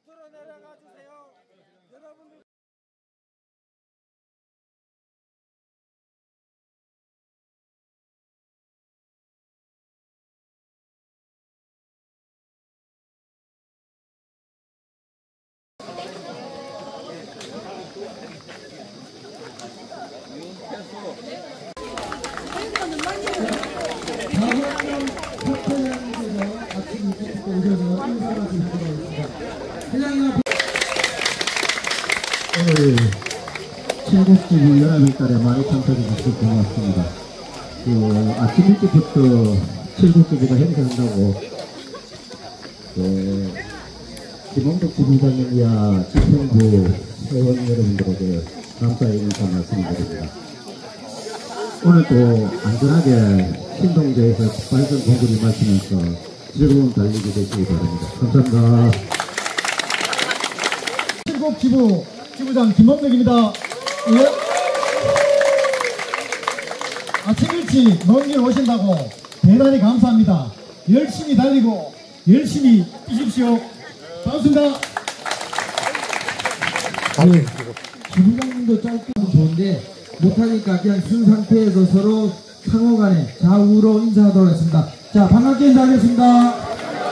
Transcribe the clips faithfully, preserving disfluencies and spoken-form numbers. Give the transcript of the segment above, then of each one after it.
밑으로 내려가 주세요. 여러분들. 오늘 칠곡지구 열한 달에 많이 참석해 주셔서 고맙습니다. 그 아침 일찍부터 칠곡지구가 행사한다고 그 김홍덕 지부장님이야 집행부 회원 여러분들에게 감사의 인사 말씀드립니다. 오늘 또 안전하게 신동대에서 발전 공구를 마시면서 즐거운 달리기 되시기 바랍니다. 감사합니다. 칠곡지부 지부장 김홍덕입니다. 예? 아침 일찍 먼 길 오신다고 대단히 감사합니다. 열심히 달리고 열심히 뛰십시오. 반갑습니다. 네, 지부장님도 짧게 하면 좋은데 못하니까 그냥 쓴 상태에서 서로 상호간에 좌우로 인사하도록 하겠습니다. 자, 반갑게 인사하겠습니다.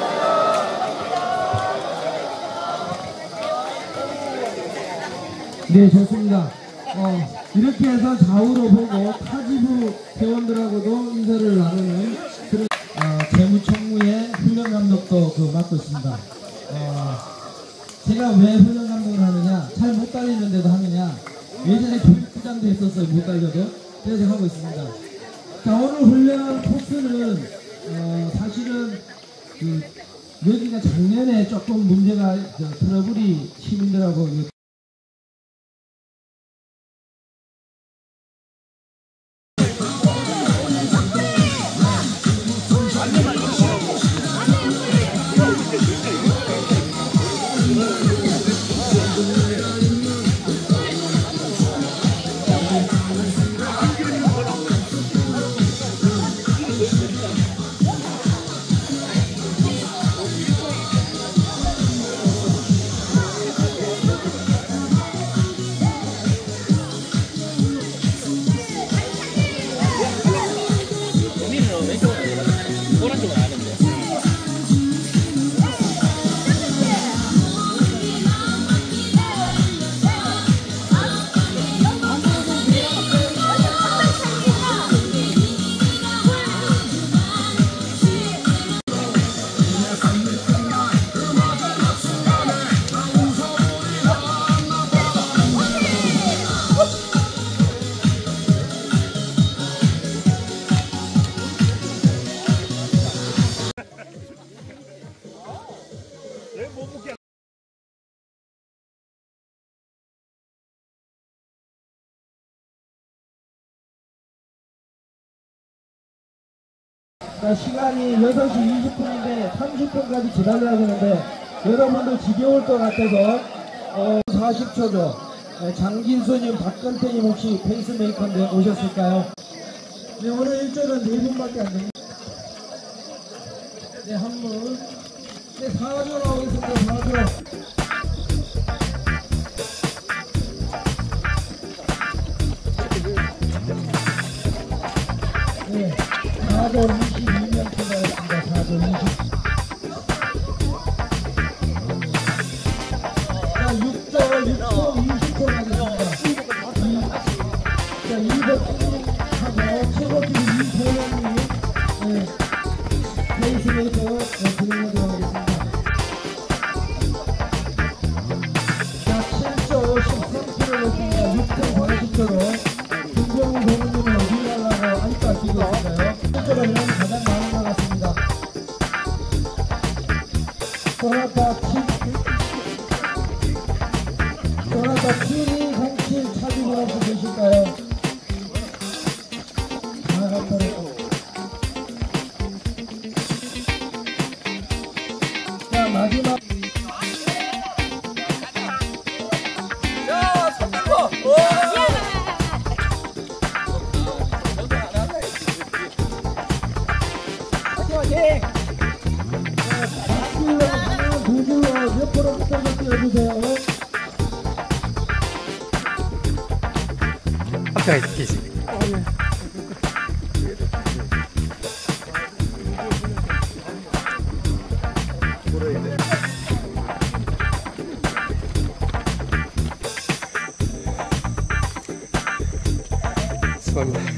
네, 좋습니다. 어, 이렇게 해서 좌우로 보고 타지부 회원들하고도 인사를 나누는 그런 어, 재무총무의 훈련감독도 그 맡고 있습니다. 어, 제가 왜 훈련감독을 하느냐, 잘 못 달리는데도 하느냐, 예전에 교육부장도 했었어요. 못 달려도. 그래서 하고 있습니다. 자, 오늘 훈련 코스는 어, 사실은 그 여기가 작년에 조금 문제가 저, 트러블이 시민들하고 자, 시간이 여섯 시 이십 분인데 삼십 분까지 기다려야 되는데 여러분들 지겨울 것 같아서 어, 사십 초죠. 네, 장진수님, 박근태님 혹시 페이스메이커인데 오셨을까요? 네, 오늘 일정은 네 분밖에 안 됩니다. 네, 한 분. 네, 사 조 나오겠습니다. 사 조. 네, 사 조 이십이 명 출발했습니다. 사 조 이십. 자, 육 조, 육 조 이십 분 하겠습니다. 자, 이 번 최고팀 이태원님, 네, 페이스메이커 진행하도록 하겠습니다. 자, 칠 조 십삼 킬로미터 했습니다. 육 점 사십 초로 김병우 고문님은 어디 가려고 아직도 안 뛰고 있을까요? 칠 조가 이런 가장 많은 것 같습니다. 소나타 칠, 소나타 칠이공칠 차지분 혹시 계실까요? 자, 마지막. 자, 손 들고. 오! 화이팅, 화이팅! 자, 두 줄로 몇 프로 붙어서 띄워주세요. 앞에 계시. 수고합니다.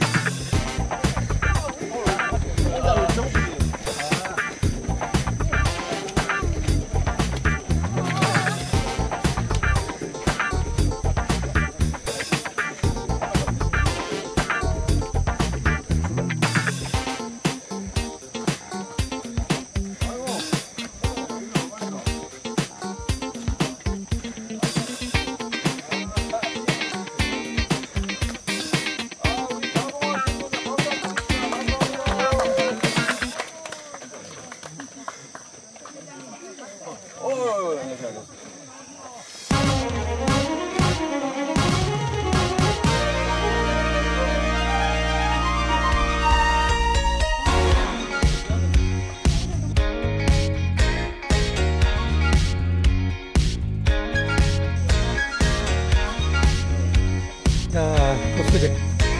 자, kop수제.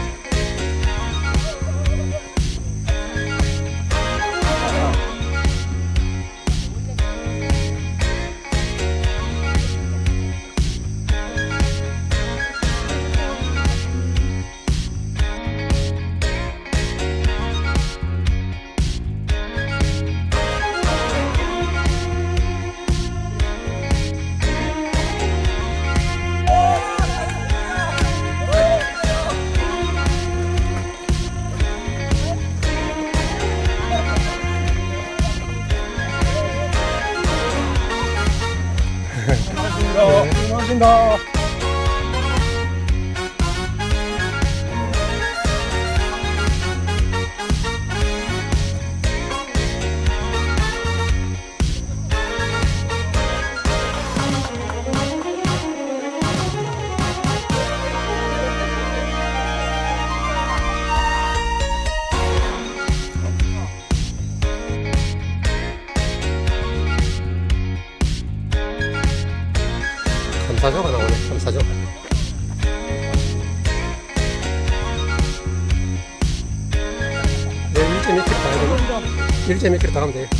고맙습니다. 감사조가 나오네. 감사조. 네, 일 점 일 킬로미터 다 가야 되나? 일 점 일 킬로미터 다 가면 돼요.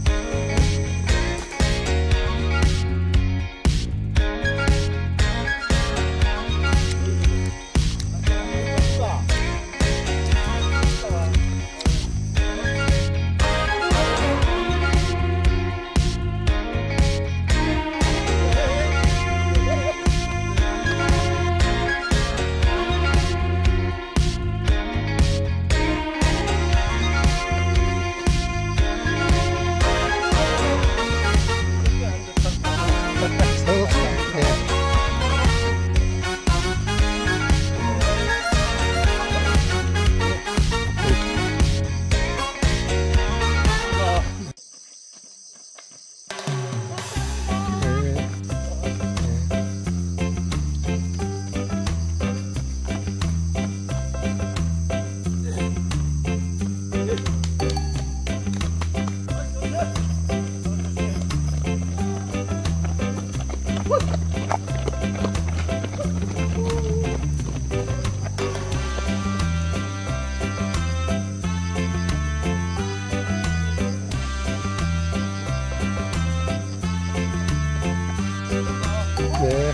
네.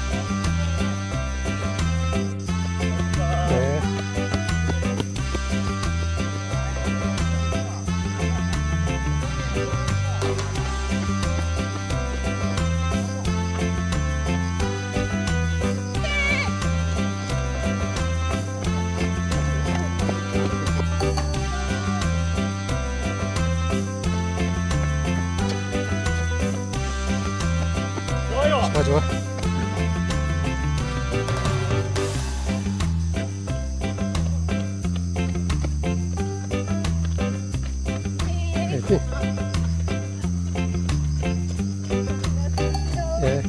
네. 좋아, 좋아. 화이팅. 네.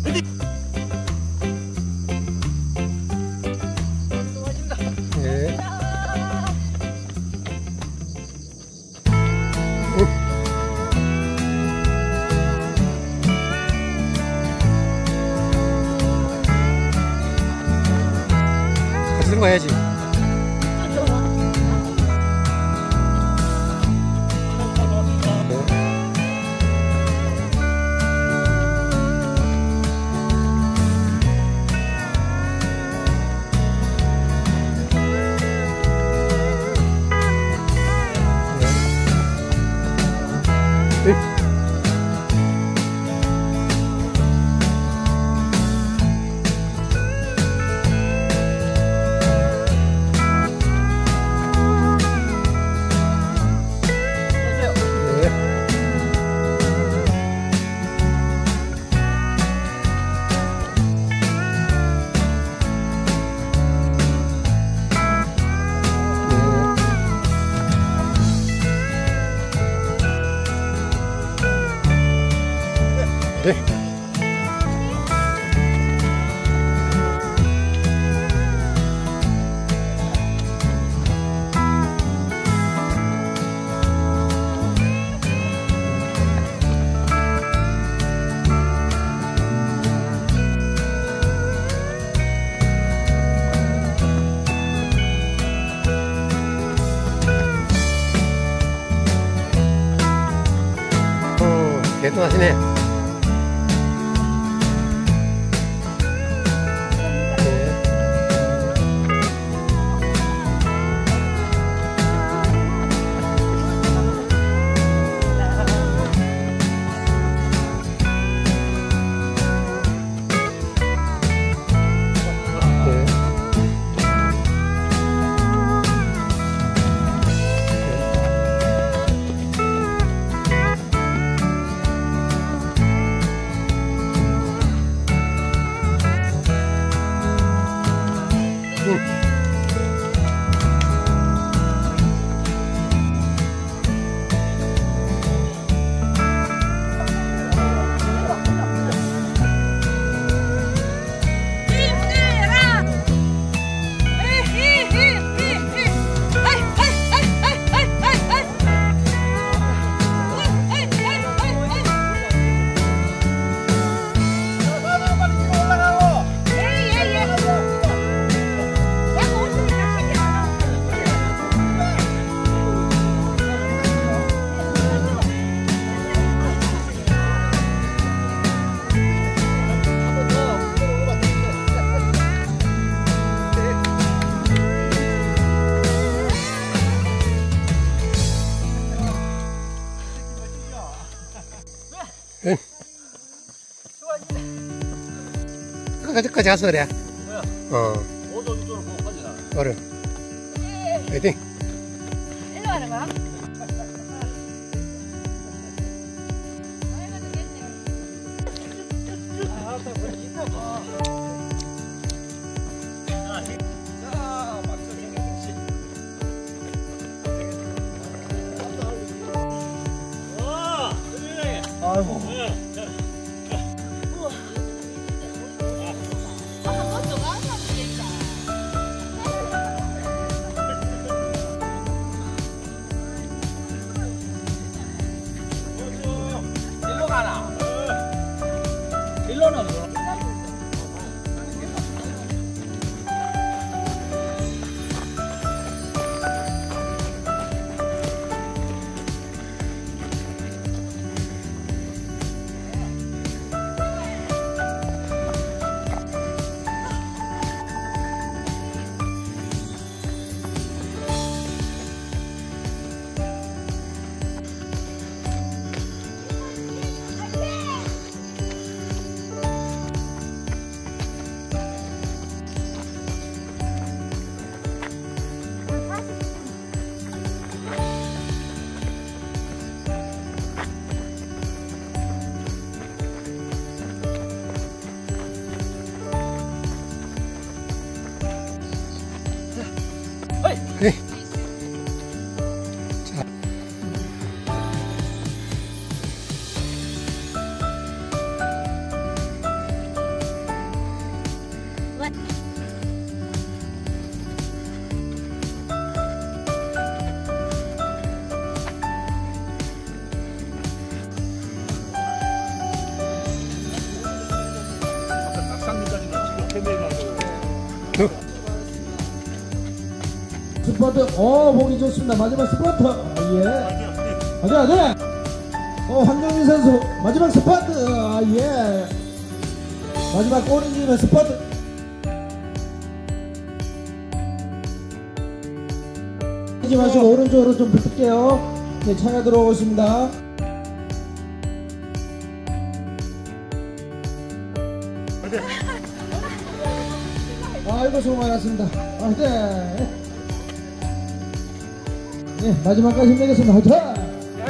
네. 응. 들고 가야지. 네. 오, 대단하시네. 응. 끝까지 가서 그래. 어. 어른. 화이팅. 일로 가는 거야? 아이고. 일로 가나? 일로는 뭐? 네. 스퍼트. 어, 보기 좋습니다. 마지막 스퍼트. 아, 예. 아들, 아들. 어, 황정민 선수. 마지막 스퍼트. 아, 예. 마지막 오른쪽에 스퍼트. 하지 마시고 오른쪽으로 좀 붙을게요. 네, 차가 들어오고 있습니다. 아이고, 수고 많았습니다. 아, 네. 네, 마지막까지 힘내겠습니다. 화이팅!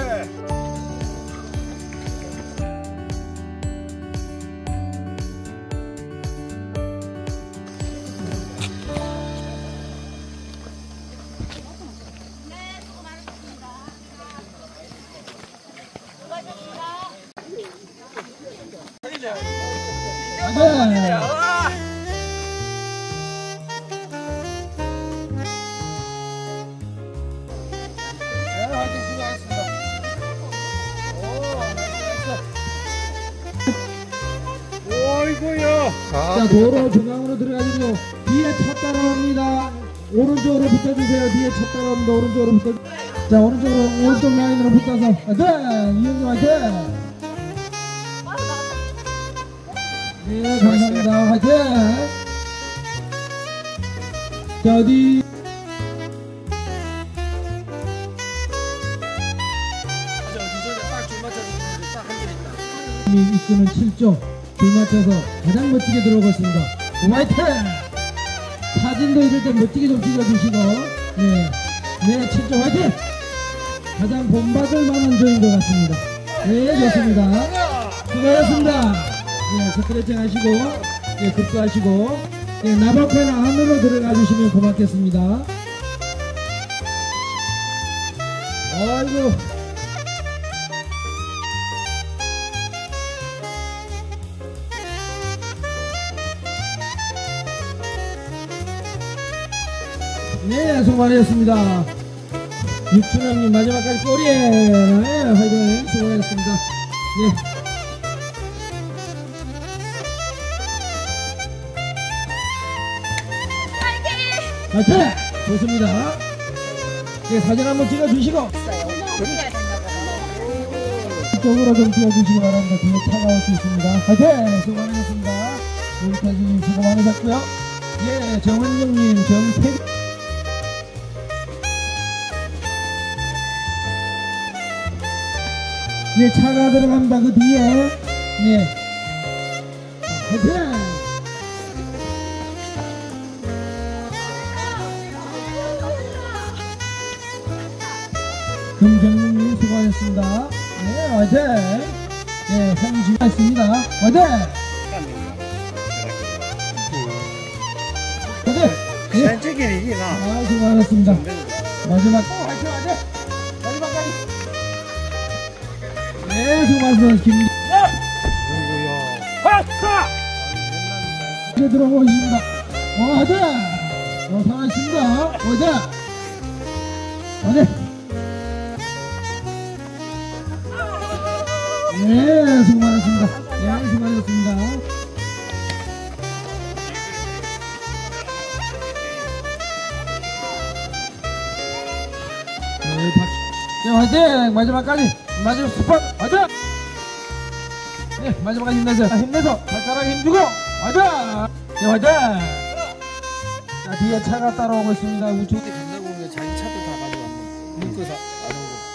네. 자, 도로 중앙으로 들어가지고 뒤에 차 따라옵니다. 오른쪽으로 붙어주세요. 뒤에 차 따라옵니다. 오른쪽으로 붙어. 자, 오른쪽으로 오른쪽 라인으로 붙어서 네, 이영규 화이팅. 네, 감사합니다. 화이팅. 자, 어디 이끄는 칠 점 줄 맞춰서 가장 멋지게 들어오고 있습니다. 화이팅! 사진도 이럴 때 멋지게 좀 찍어주시고 네, 네, 칠 점 화이팅! 가장 본받을 만한 조인 것 같습니다. 네, 좋습니다. 수고하셨습니다. 네, 스트레칭 하시고 네, 급수하시고 네, 나박한 안으로 들어가 주시면 고맙겠습니다. 아이고, 네, 수고 많으셨습니다. 육춘영님 마지막까지 꼬리에 네, 화이팅 수고하셨습니다. 네. 화이팅! 좋습니다. 네, 사진 한번 찍어주시고 이쪽으로 좀 찍어주시기 바랍니다. 뒤에 차가 올 수 있습니다. 화이팅! 수고 많으셨습니다. 우리까지 수고 많으셨고요. 예, 정은영님, 정택 네, 차가 들어갑니다. 그 뒤에 네, 화이팅! 금정민님 수고하셨습니다. 네, 화이팅! 네, 형주하셨습니다. 화이팅! 화이팅! 네. 산책이지, 나. 아, 수고하셨습니다. 마지막, 어, 화이팅, 화이팅! 마지막까지. 네, 수고하셨습니다. 김. 이제 들어오고 있습니다. 어, 화이팅! 어, 살아있습니다. 화이팅! 화이팅! 네, 수고 많으셨습니다. 네, 수고 많으셨습니다. 네, 박수. 네, 화이팅! 마지막까지. 마지막 스팟! 화이팅! 네, 마지막까지 힘내세요. 힘내서 발가락에 힘주고! 화이팅! 네, 화이팅! 자, 뒤에 차가 따라오고 있습니다. 우측. 간다고 하면 자기 차도 다 가져왔네. 묶어서 안 오고.